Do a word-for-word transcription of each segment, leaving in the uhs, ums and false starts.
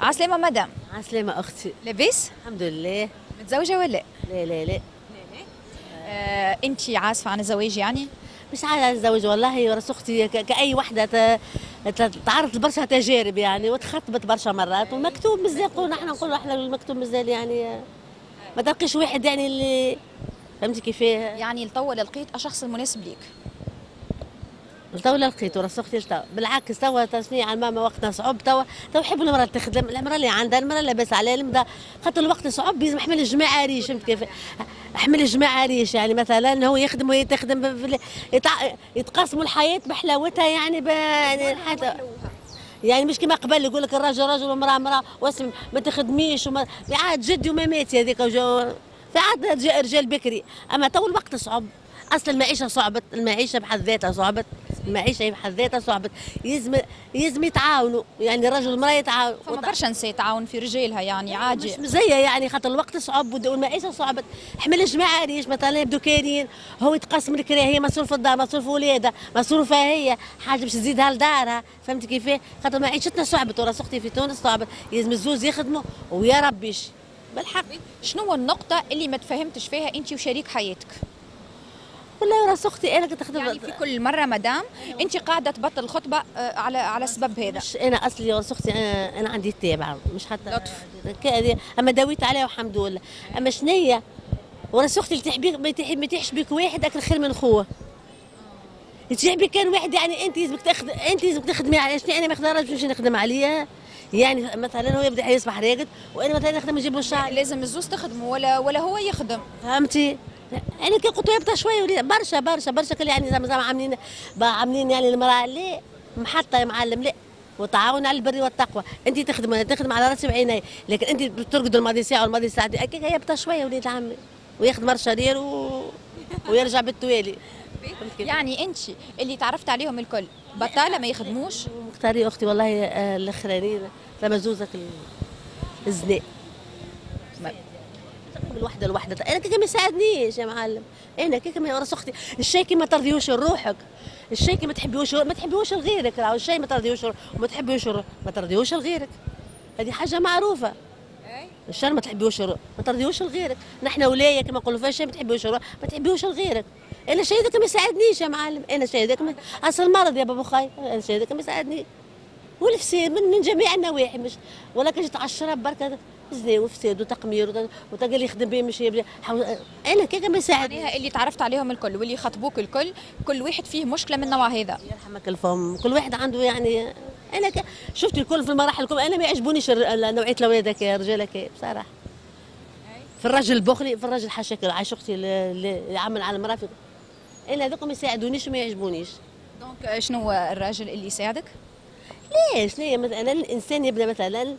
عسلامة مدام. عسلامة أختي. لاباس؟ الحمد لله. متزوجة ولا لا؟ لا لا لا. آه، أنت عازفة عن الزواج يعني؟ مش عايزة أتزوج والله، ورا أختي ك- كأي وحدة ت- ت- تعرضت لبرشا تجارب يعني، وتخطبت برشا مرات، والمكتوب مازال نقولوا نحن نقولوا احنا المكتوب مازال يعني ما تلقيش واحد يعني اللي فهمتي كيفاه. يعني لتوا لقيت الشخص المناسب ليك. تو لقيت ورا اختي تو بالعكس، تو تصنيع على ماما وقتنا صعب، تو تو يحبوا المراه تخدم، المراه اللي عندها المراه لاباس عليها المدا، خاطر الوقت صعب لازم حمل الجماعه ريش، فهمت كيف؟ حمل الجماعه ريش يعني مثلا هو يخدم وهي تخدم ب- في- يتع- يتقاسموا الحياه بحلاوتها يعني ب... يعني حتى يعني مش كما قبل يقول لك الراجل راجل والمراه مراه واسم ما تخدميش وما في عهد جدي وما مات هذيك وجو في عهد رجال رجال بكري، اما تو الوقت صعب، اصل المعيشه صعبت، المعيشه بحد ذاتها صعبت، المعيشه بحد ذاتها صعبت، يلزم يلزم يتعاونوا يعني الرجل والمراه يتعاونوا. فما برشا نساء تعاون في رجالها يعني عادي. مش مزيه يعني خاطر الوقت صعب والمعيشه صعبت، حمل الجماعه ريش مثلا يبدو كاينين هو يتقسم الكرا، هي مصروف الدار مصروف ولادها مصروفها هي حاجه باش تزيدها لدارها، فهمت كيفاه؟ خاطر معيشتنا صعبت ورا اختي في تونس صعبت، لازم الزوز يخدموا ويا ربيش بالحق. شنو النقطة اللي ما تفهمتش فيها أنت وشريك حياتك؟ والله ورا اختي انا كنت نخدم يعني في كل مرة مدام أنت قاعدة تبطل الخطبة آه، على على سبب هذا. مش انا اصلي ورا اختي انا, أنا عندي تابعه مش حتى لطف. كده، اما داويت عليها والحمد لله، اما شنية ورا اختي اللي تحبيك ما يتح- ما يتيحش بك واحد اكل خير من خوه، تحبي كان واحد يعني انت لازمك تاخذ انت لازمك تخدمي على شنو، انا ما نقدرش نمشي نخدم عليها يعني مثلا هو يبدا يصبح راقد وانا مثلا نخدم نجيب له الشاي، لازم الزوز تخدموا ولا ولا هو يخدم. فهمتي؟ انا كي قلت له يبدا شويه ولي برشا برشا برشا كل يعني زعما زعما عاملين بقى عاملين يعني المراه لا محطه يا معلم لا، وتعاون على البر والتقوى، انت تخدم انا تخدم على راسي وعيني، لكن انت ترقد الماضي ساعه والماضي ساعتين اكيد يبدا شويه وليد عمي وياخذ مرشا رير و... ويرجع بالتوالي. يعني أنت اللي تعرفت عليهم الكل بطالة ما يخدموش. مختاري اختي والله آه، الاخرانيين لما زوزك الزناء الوحده الوحده انا كيكا ما يساعدنيش يا معلم، انا كيكا ما ورا اختي الشيء كي ما ترضيوش لروحك، الشيء كي ما تحبيوش ما تحبيوش لغيرك، راهو الشيء ما ترضيوش وما تحبيوش ما ترضيوش لغيرك، هذه حاجه معروفه. الشر ما تحبيوش ما ترضيوش لغيرك، نحن ولايه كما نقولوا فيها شيء ما تحبيوش ما تحبيوش لغيرك، انا الشيء هذاك ما يساعدنيش يا معلم، انا الشيء هذاك ما... اصل مرض يا بابا خاي، انا الشيء هذاك ما يساعدنيش والفساد من, من جميع النواحي، مش ولكن جيت على الشراب بركه زنا وفساد وتقمير وتلقى اللي يخدم به مش حو... انا كيكا ما يساعدنيش. معناها اللي تعرفت عليهم الكل واللي خطبوك الكل كل واحد فيه مشكله من النوع هذا. يرحمك الفم كل واحد عنده يعني، انا ك... شفت الكل في المراحل الكل، انا ما يعجبونيش نوعيه الاولاد هكا الرجال هكا بصراحه. في الراجل البخلي في الراجل حاشاك عايش اختي اللي عمل على المراه، انا هذوك ما يساعدونيش وما يعجبونيش. دونك شنو هو الراجل اللي يساعدك؟ ليش ليه مثلا الانسان يبدا مثلا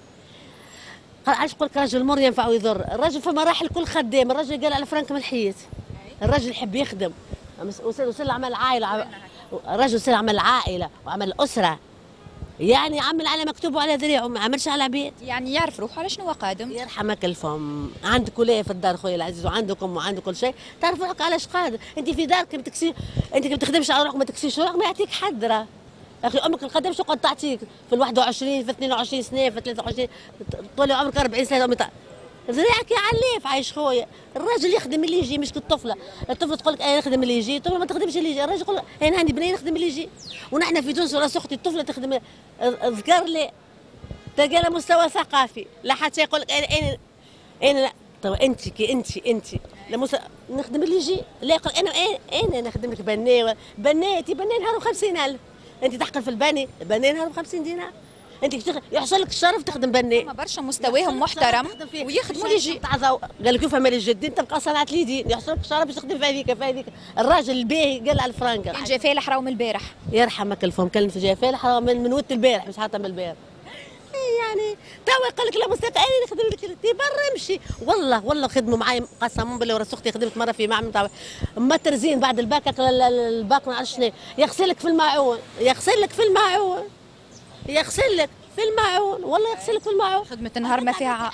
قال علاش نقول لك راجل مر ينفع ويضر، الراجل في مراحل كل خدام، الراجل قال على فرانك من الحياه، الراجل يحب يخدم وصل وصل عمل عائله، الراجل وصل عمل عائله وعمل اسره، يعني عمل على مكتوب وعلى ذريعه ما عملش على عبيد، يعني يعرف روحه على شنو هو قادم. يرحمك الفم، عندك ولايه في الدار خويا العزيز وعندكم وعندك كل شيء، تعرف روحك علاش قادر، انت في دارك ما تكسي انت ما تخدمش على روحك ما تكسيش روحك ما يعطيك حد راه. اخي امك القدم شو قد تعطيك في ال واحد وعشرين في اثنين وعشرين سنه في ثلاثة وعشرين طول عمرك أربعين سنه امي ذريعك يا عليف عايش خويا، الراجل يخدم اللي يجي مش كالطفله، الطفله تقول لك انا نخدم اللي يجي، الطفله ما تخدمش اللي يجي، الراجل يقول انا عندي بنيه نخدم اللي يجي، ونحن في تونس ولا اختي الطفله تخدم الذكر لا تلقى لها مستوى ثقافي، لا حتى يقول لك انا انا انا طب انت كي انت انت لما نخدم اللي يجي لا يقول انا انا نخدم لك بنيه بنيتي بنيه نهار وخمسين ألف، انت تحقر في البني البني نهار بخمسين دينار، انت يحصل لك الشرف تخدم بني. ما برشا مستواهم محترم ويخدموا اللي يجي. قال لك يفهم الجدين تبقى صنعه اليدين، يحصل لك الشرف باش تخدم في هذيك في هذيك، الراجل الباهي قال على الفرنكه. كان جا فالح راهو من البارح. يرحمك الفم كلم في جا فالح من من ود البارح مش حتى من البارح. يعني توا يقول لك لا مستقى انا نخدم لك انت برا امشي، والله والله خدموا معايا قسما بالله ورا اختي خدمت مره في معمل تاع ما ترزين بعد الباك الباك ما عرفش شنو يغسلك في الماعون، يغسلك في الماعون يغسلك في الماعون والله يغسلك في الماعون. خدمة النهار ما فيها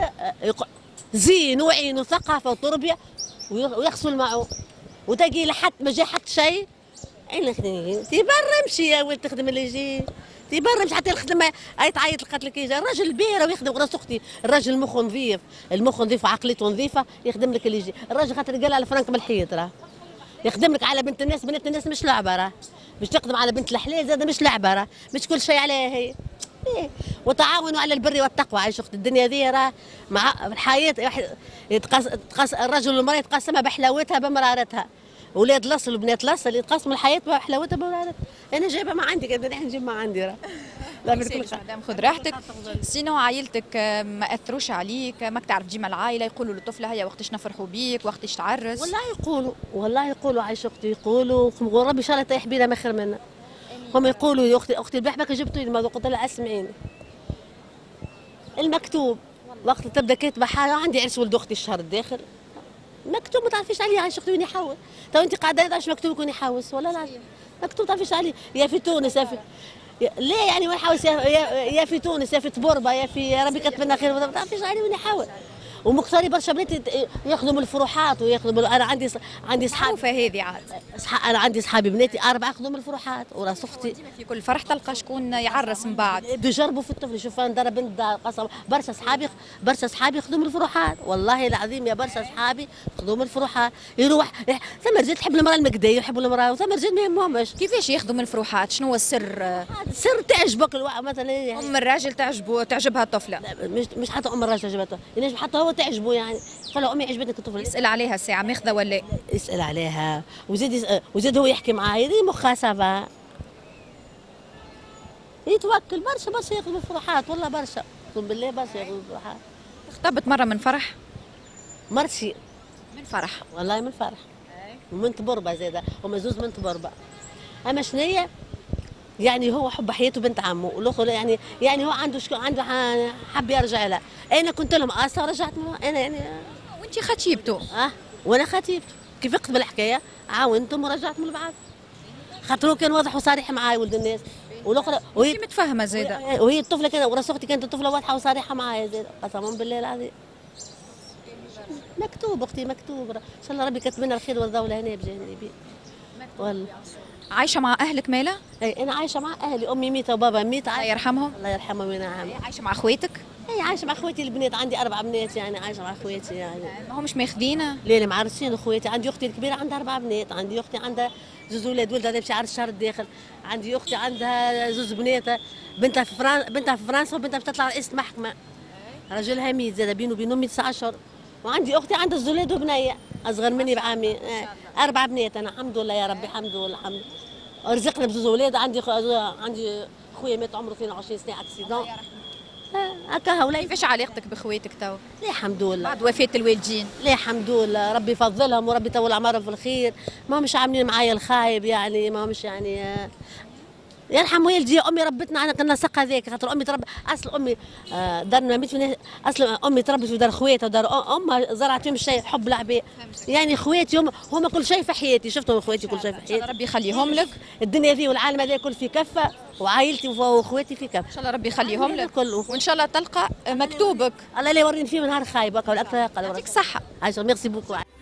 زين وعين وثقافه وتربيه ويغسل الماعون وتلقي لحد ما جا حتى شيء اين خدمي تي برا امشي يا ولد تخدم اللي يجي تي برا مش حتى الخدمه اي تعيط لقات لك يجي الراجل بيرة ويخدم راس اختي الراجل مخه نظيف المخ نظيف وعقليته نظيفه يخدم لك اللي يجي الراجل خاطر قال على فرانك من الحيط راه يخدم لك على بنت الناس بنت الناس مش لعبه راه باش تخدم على بنت الحلال زاد مش لعبه راه مش كل شيء عليها هي إيه. وتعاونوا على البر والتقوى عايش اخت الدنيا ذي راه مع الحياه يتقاس تقاس الرجل والمراه يتقاسمها بحلاوتها بمرارتها اولاد الاصل وبنات الاصل يتقاسموا الحياه بحلاوتها بمرارتها انا جايبه ما عندي كذا نحن نجيب ما عندي راه لا مدام خذ راحتك. سينو عائلتك ما اثروش عليك ماك تعرف ديما العائله يقولوا للطفله هيا وقتاش نفرحوا بيك وقتاش تعرس؟ والله يقولوا والله يقولوا عايش اختي يقولوا ربي ان شاء الله يطيح بينا ما خير منا هم يقولوا يا اختي اختي البحبك جبتوا لي ما قلت لها اسمعيني المكتوب وقت تبدا كاتبه حاجه عندي عرس ولد اختي الشهر الداخل مكتوب ما تعرفيش عليه عايش اختي وين يحول تو انت قاعده تعرفيش مكتوب يكون يحوس ولا لا مكتوب تعرفيش عليه يا في تونس يا في ليه يعني وين يحوس يا, يا, يا في تونس يا في تبوربه يا في يا ربي كتب لنا خير ما تعرفيش عليه وين يحول ومكثري برشا بنات ياخذوا من الفروحات وياخذوا انا عندي عندي اصحاب معروفه هذه عاد انا عندي اصحابي بناتي اربعه ياخذوا من الفروحات وراس اختي في كل فرح تلقى شكون يعرس من بعد يبدوا يجربوا في الطفل شوف انا ضرب بنت قسم برشا اصحابي برشا اصحابي ياخذوا من الفروحات والله العظيم يا برشا اصحابي ياخذوا من الفروحات يروح ثم رجال تحب المراه المكديه يحبوا المراه وثم رجال ما يهمهمش كيفاش ياخذوا من الفروحات شنو هو السر؟ سر تعجبك الواحد مثلا يعني ام الراجل تعجبه تعجبها الطفله مش مش حتى ام الراجل عجبتها يعني حتى هو تعجبه يعني قال له امي عجبتك الطفل يسال عليها الساعه ماخذه ولا يسال عليها وزيد يسأل وزيد هو يحكي معاه يدي مخها سافا يتوكل برشا برشا ياخذ الفرحات والله برشا اقسم بالله برشا ياخذ الفرحات خطبت مره من فرح؟ مرشي من فرح والله من فرح ومن تبربه زاده هما زوز من تبربه اما شنية يعني هو حب حياته بنت عمه والاخر يعني يعني هو عنده شكو عنده حب يرجع لها انا كنت لهم اصلا رجعت انا يعني وانت خطيبته اه وانا خطيبته كيف قبل الحكايه عاونتهم ورجعت من بعض خاطر هو كان واضح وصريح معايا ولد الناس والاخرى وهي متفاهمه زاده وهي الطفله كانت وراس اختي كانت الطفله واضحه وصريحه معايا زاده قسما بالله العظيم مكتوب اختي مكتوب ان شاء الله ربي كتب لنا الخير والدوله هنا بجانبي والله عايشه مع اهلك مالا؟ اي انا عايشه مع اهلي امي ميته وبابا ميت الله يرحمهم الله يرحمهم وينعم عايشه مع اخواتك؟ اي عايشه مع اخواتي البنات عندي اربع بنات يعني عايشه مع اخواتي يعني ما همش ماخذينه؟ لا لا معرسين اخواتي عندي اختي الكبيره عندها اربع بنات عندي اختي عندها زوز ولاد ولدها تمشي عرس الشهر الداخل عندي اختي عندها زوز بنات بنتها في فرنسا بنتها في فرنسا وبنتها بتطلع رئيسة محكمه راجلها ميت زاد بينه وبين امي تسعة اشهر وعندي اختي عندها زوز ولاد وبنيه اصغر مني بعامي آه. اربع بنات انا الحمد لله يا ربي الحمد لله الحمد لله رزقنا بزوز ولاد عندي خ... عندي خويا مات عمره اثنين وعشرين سنه اكسيدون هكا ولا كيفاش علاقتك بخواتك تو؟ لا الحمد لله بعد وفاه الوالدين لا الحمد لله ربي يفضلهم وربي يطول عمرهم في الخير ما همش عاملين معايا الخايب يعني ما همش يعني يرحم والدي امي ربتنا انا كنا سقى ذاك خاطر امي تربى اصل امي آه دارنا ميت في اصل امي تربت في دار خواتها ودار امها زرعت فيهم الشيء حب العباد يعني خواتي هم هما كل شيء في حياتي شفتهم خواتي كل شيء في حياتي ربي يخليهم لك الدنيا ذي والعالم هذا كل في كفه وعائلتي واخواتي في كفه ان شاء الله ربي يخليهم لك كله وان شاء الله تلقى مكتوبك الله لا يوريني فيه من نهار خايب هكا ولا اكثر يعطيك صحه عايشه ميرسي بوكو